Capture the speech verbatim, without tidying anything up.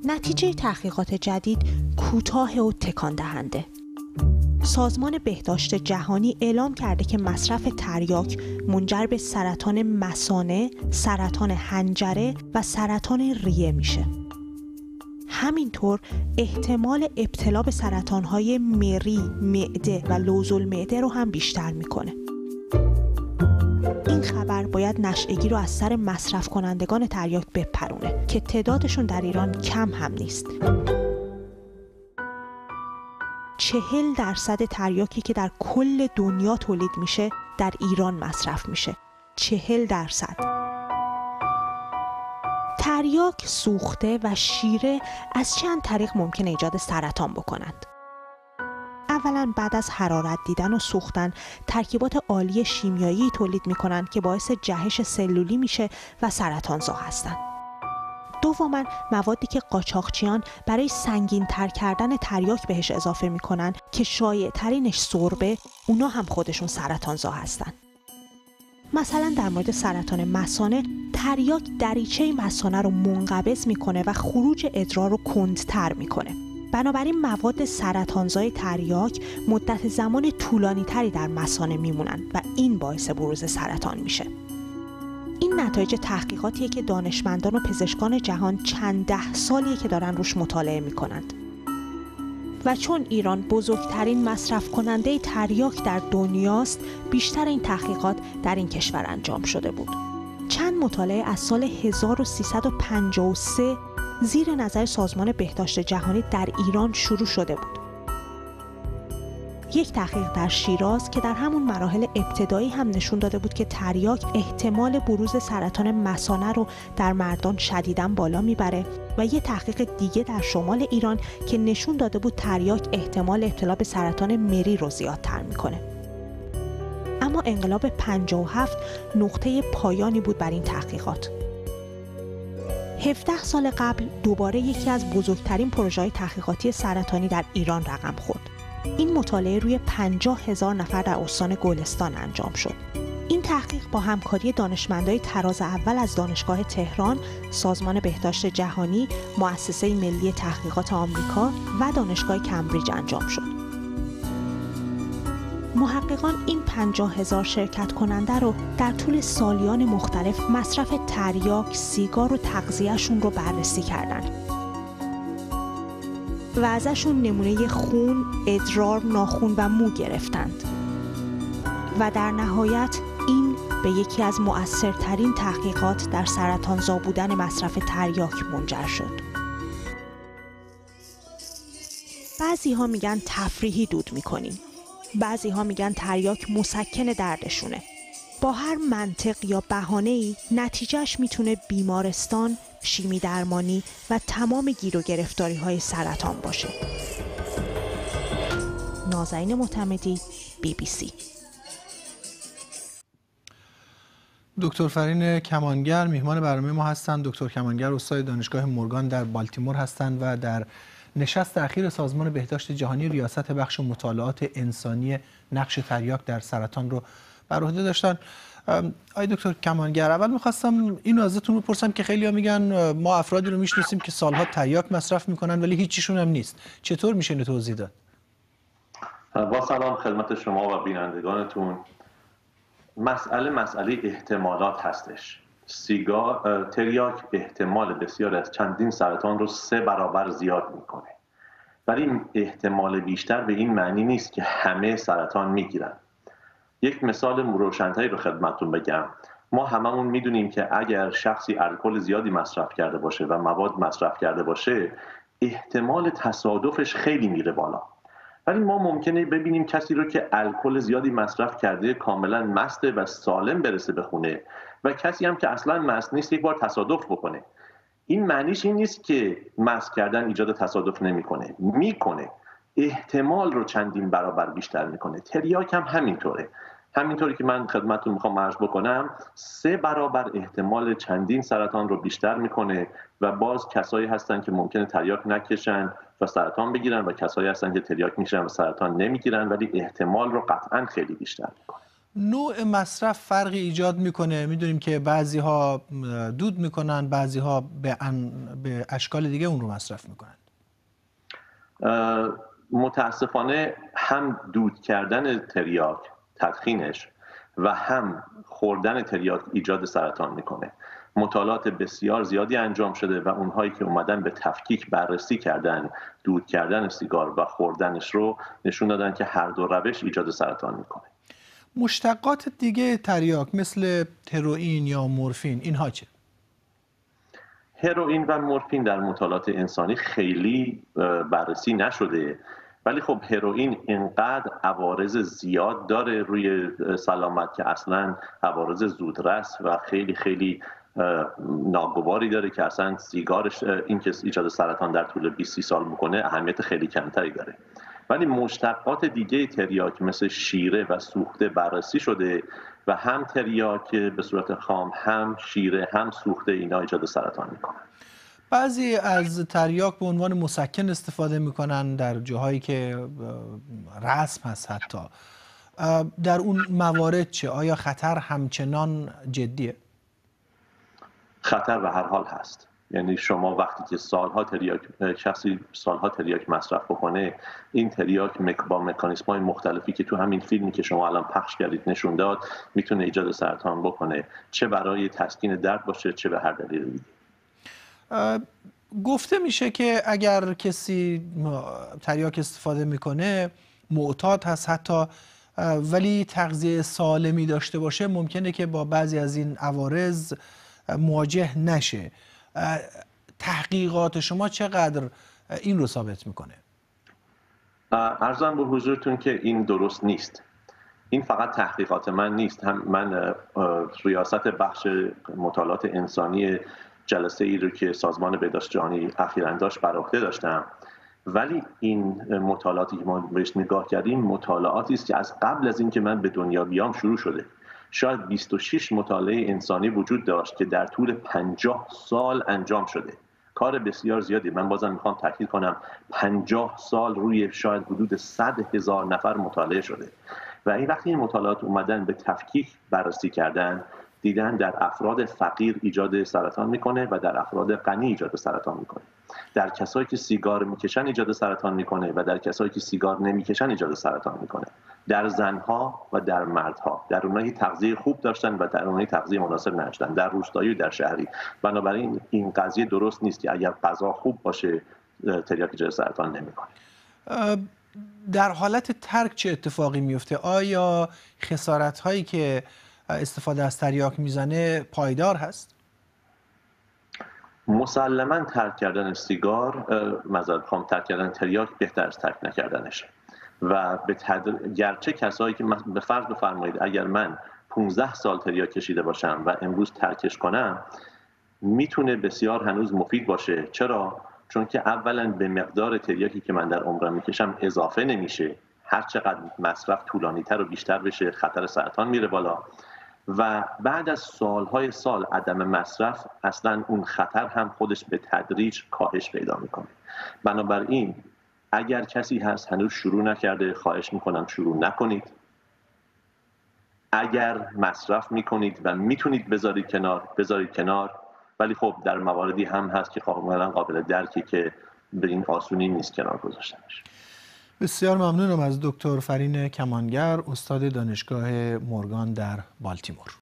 نتیجه تحقیقات جدید کوتاه و تکان دهنده. سازمان بهداشت جهانی اعلام کرده که مصرف تریاک منجر به سرطان مثانه، سرطان حنجره و سرطان ریه میشه. همینطور احتمال ابتلا به سرطان‌های مری، معده و لوزالمعده رو هم بیشتر میکنه. این خبر باید نشئگی رو از سر مصرف کنندگان تریاک بپرونه که تعدادشون در ایران کم هم نیست. چهل درصد تریاکی که در کل دنیا تولید میشه در ایران مصرف میشه. چهل درصد. تریاک، سوخته و شیره از چند طریق ممکنه ایجاد سرطان بکنند. اولا بعد از حرارت دیدن و سوختن ترکیبات عالی شیمیایی تولید میکنن که باعث جهش سلولی میشه و سرطانزا هستن. دوما موادی که قاچاقچیان برای سنگین تر کردن تریاک بهش اضافه میکنن که شایع ترینش سربه، اونا هم خودشون سرطانزا هستن. مثلا در مورد سرطان مثانه، تریاک دریچه مثانه رو منقبض میکنه و خروج ادرار رو کندتر میکنه. بنابراین مواد سرطانزای تریاک مدت زمان طولانی تری در مثانه میمونن و این باعث بروز سرطان میشه. این نتایج تحقیقاتیه که دانشمندان و پزشکان جهان چند ده سالیه که دارن روش مطالعه میکنند. و چون ایران بزرگترین مصرف کننده تریاک در دنیاست، بیشتر این تحقیقات در این کشور انجام شده بود. چند مطالعه از سال هزار و سیصد و پنجاه و سه زیر نظر سازمان بهداشت جهانی در ایران شروع شده بود. یک تحقیق در شیراز که در همون مراحل ابتدایی هم نشون داده بود که تریاک احتمال بروز سرطان مثانه رو در مردان شدیداً بالا میبره و یک تحقیق دیگه در شمال ایران که نشون داده بود تریاک احتمال ابتلا به سرطان مری رو زیادتر میکنه. اما انقلاب پنجاه و هفت نقطه پایانی بود بر این تحقیقات. هفده سال قبل دوباره یکی از بزرگترین پروژه‌های تحقیقاتی سرطانی در ایران رقم خورد. این مطالعه روی پنجاه هزار نفر در استان گلستان انجام شد. این تحقیق با همکاری دانشمندای طراز اول از دانشگاه تهران، سازمان بهداشت جهانی، مؤسسه ملی تحقیقات آمریکا و دانشگاه کمبریج انجام شد. محققان این پنجاه هزار شرکت کننده رو در طول سالیان مختلف مصرف تریاک، سیگار و تغذیه‌شون رو بررسی کردند. و ازشون نمونه خون، ادرار، ناخن و مو گرفتند. و در نهایت این به یکی از مؤثرترین تحقیقات در سرطانزا بودن مصرف تریاک منجر شد. بعضی ها میگن تفریحی دود میکنیم. بعضی ها میگن تریاک مسکن دردشونه. با هر منطق یا بهانه‌ای نتیجهش میتونه بیمارستان، شیمی درمانی و تمام گیر و گرفتاری های سرطان باشه. نازنین معتمدی، بی بی سی. دکتر فرین کمانگر میهمان برنامه ما هستند. دکتر کمانگر استاد دانشگاه مورگان در بالتیمور هستند و در نشست اخیر سازمان بهداشت جهانی ریاست بخش مطالعات انسانی نقش تریاک در سرطان رو بر عهده داشتن. آقای دکتر کمانگر، اول می‌خواستم اینو ازتون بپرسم که خیلی‌ها میگن ما افرادی رو میشناسیم که سالها تریاک مصرف میکنن ولی هیچیشون هم نیست. چطور میشه اینو توضیح داد؟ با سلام خدمت شما و بینندگانتون. مسئله مسئله احتمالات هستش. سیگار تریاک احتمال بسیار از چندین سرطان رو سه برابر زیاد میکنه. ولی این احتمال بیشتر به این معنی نیست که همه سرطان میگیرن. یک مثال روشن‌تری رو خدمتتون بگم. ما هممون میدونیم که اگر شخصی الکل زیادی مصرف کرده باشه و مواد مصرف کرده باشه، احتمال تصادفش خیلی میره بالا. ولی ما ممکنه ببینیم کسی رو که الکل زیادی مصرف کرده کاملا مسته و سالم برسه به خونه و کسی هم که اصلا مست نیست یک بار تصادف بکنه. این معنیش این نیست که مست کردن ایجاد تصادف نمیکنه، میکنه. احتمال رو چندین برابر بیشتر میکنه. تریاک هم همینطوره. همینطوری که من خدمتتون میخوام عرض بکنم، سه برابر احتمال چندین سرطان رو بیشتر میکنه و باز کسایی هستن که ممکنه تریاک نکشن و سرطان بگیرن و کسایی هستن که تریاک میشن و سرطان نمیگیرن ولی احتمال رو قطعا خیلی بیشتر میکنه. نوع مصرف فرقی ایجاد میکنه؟ میدونیم که بعضی ها دود میکنن، بعضی ها به, ان... به اشکال دیگه اون رو مصرف میکنن. متاسفانه هم دود کردن تریاک، تدخینش، و هم خوردن تریاک ایجاد سرطان میکنه. مطالعات بسیار زیادی انجام شده و اونهایی که اومدن به تفکیک بررسی کردن دود کردن سیگار و خوردنش رو نشون دادن که هر دو روش ایجاد سرطان میکنه. مشتقات دیگه تریاک مثل هروئین یا مورفین اینها چه؟ هروئین و مورفین در مطالعات انسانی خیلی بررسی نشده، ولی خب هروئین اینقدر عوارض زیاد داره روی سلامت که اصلا عوارض زودرس و خیلی خیلی ناگواری داره که اصلا سیگارش این که ایجاد سرطان در طول بیست سال میکنه اهمیت خیلی کمتری داره. ولی مشتقات دیگه تریاک مثل شیره و سوخته بررسی شده و هم تریاک به صورت خام، هم شیره، هم سوخته اینا ایجاد سرطان میکنن. بعضی از تریاک به عنوان مسکن استفاده میکنن در جاهایی که رسم هست. حتی در اون موارد چه؟ آیا خطر همچنان جدیه؟ خطر به هر حال هست. یعنی شما وقتی که سالها تریاک شخصی سالها تریاک مصرف بکنه، این تریاک با مکانیزم‌های مختلفی که تو همین فیلمی که شما الان پخش کردید نشون داد میتونه ایجاد سرطان بکنه، چه برای تسکین درد باشه چه به هر دلیل دیگه. گفته میشه که اگر کسی تریاک استفاده میکنه معتاد هست حتی، ولی تغذیه سالمی داشته باشه ممکنه که با بعضی از این عوارض مواجه نشه. تحقیقات شما چقدر این رو ثابت میکنه؟ عرضم به حضورتون که این درست نیست. این فقط تحقیقات من نیست، هم من ریاست بخش مطالعات انسانی جلسه ای رو که سازمان بهداشت جهانی اخیراً داشت بر عهده داشتم، ولی این مطالعاتی که ما بهش نگاه کردیم مطالعاتی است که از قبل از اینکه من به دنیا بیام شروع شده. شاید بیست و شش مطالعه انسانی وجود داشت که در طول پنجاه سال انجام شده. کار بسیار زیادی. من بازم میخوام تاکید کنم پنجاه سال روی شاید حدود صد هزار نفر مطالعه شده و این وقتی این مطالعات اومدن به تفکیک بررسی کردن دیدن در افراد فقیر ایجاد سرطان میکنه و در افراد غنی ایجاد سرطان میکنه. در کسایی که سیگار میکشن ایجاد سرطان میکنه و در کسایی که سیگار نمیکشن ایجاد سرطان میکنه. در زنها و در مردها، در اونایی تغذیه خوب داشتن و در اونایی تغذیه مناسب نداشتن، در روستایی و در شهری. بنابراین این قضیه درست نیست که اگر غذا خوب باشه تریاک ایجاد سرطان نمیکنه. در حالت ترک چه اتفاقی میفته؟ آیا خسارت هایی که استفاده از تریاک میزنه پایدار هست؟ مسلماً ترک کردن سیگار، معذرت میخوام، ترک کردن تریاک بهتر از ترک نکردنشه و به تدر... گرچه کسایی که به فرض بفرمایید اگر من پانزده سال تریاک کشیده باشم و امروز ترکش کنم میتونه بسیار هنوز مفید باشه. چرا؟ چون که اولا به مقدار تریاکی که من در عمرم میکشم اضافه نمیشه. هر چقدر مصرف طولانی تر و بیشتر بشه خطر سرطان میره بالا و بعد از سالهای سال عدم مصرف اصلا اون خطر هم خودش به تدریج کاهش پیدا میکنه. بنابراین اگر کسی هست هنوز شروع نکرده خواهش میکنم شروع نکنید. اگر مصرف میکنید و میتونید بذارید کنار بذارید کنار، ولی خب در مواردی هم هست که کاملا قابل درکی که به این آسونی نیست کنار گذاشتنش. بسیار ممنونم از دکتر فرین کمانگر، استاد دانشگاه مورگان در بالتیمور.